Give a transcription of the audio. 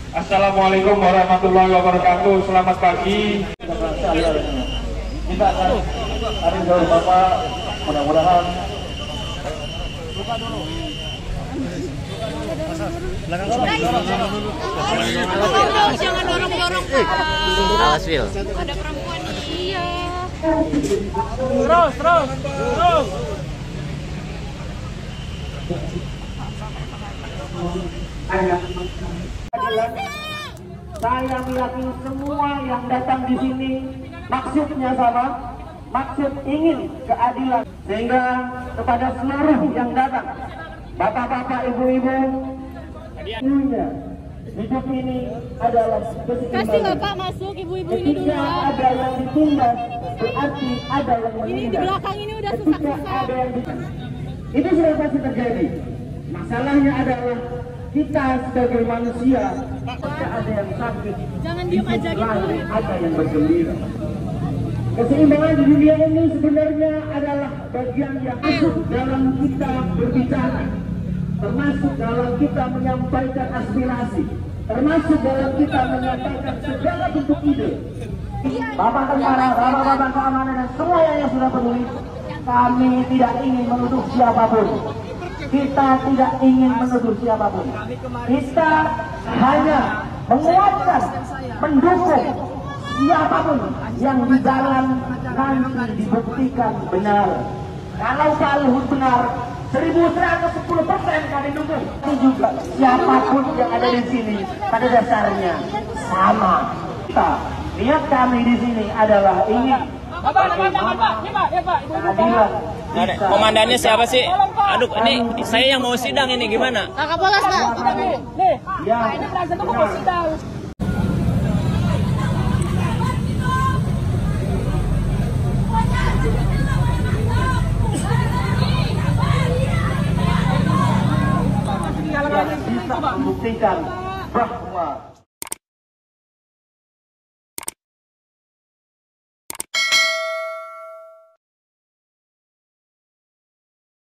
Assalamualaikum warahmatullahi wabarakatuh. Selamat pagi. Kita akan hari jauh Bapak, mudah-mudahan jangan dorong-dorong. Awas Wil. Ada perempuan iya. terus. Saya meyakini semua yang datang di sini maksudnya sama, maksud ingin keadilan, sehingga kepada seluruh yang datang, bapak-bapak, ibu-ibu, hidup ini adalah Kasih keseimbangan. nggak Pak masuk ibu-ibu ini dulu. Ketika ada yang ditindas, berarti ada yang Ini di menindas. belakang ini udah Ketika susah-susah. ada yang itu sudah pasti terjadi. Masalahnya adalah kita sebagai manusia, ketika ada yang sakit, Jangan diem aja gitu. lain ada yang bergembira. Keseimbangan di dunia ini sebenarnya adalah bagian yang masuk dalam kita berbicara, termasuk dalam kita menyampaikan aspirasi, termasuk dalam kita menyampaikan segala bentuk ide. Bapak tentara, bapak-bapak keamanan dan semua yang sudah peduli, kami tidak ingin menuduh siapapun. Kita tidak ingin menuduh siapapun. Kita hanya menguatkan, mendukung siapapun yang di jalan nanti dibuktikan benar. Kalau Pak Luhut benar, 1110% kami dukung. Ini juga siapapun yang ada di sini pada dasarnya sama. Kita lihat kami di sini adalah ingin keadilan. Komandannya siapa sih? Aduh, ini saya yang mau sidang ini gimana? Kakak Polas Pak. Ya, bisa membuktikan bahwa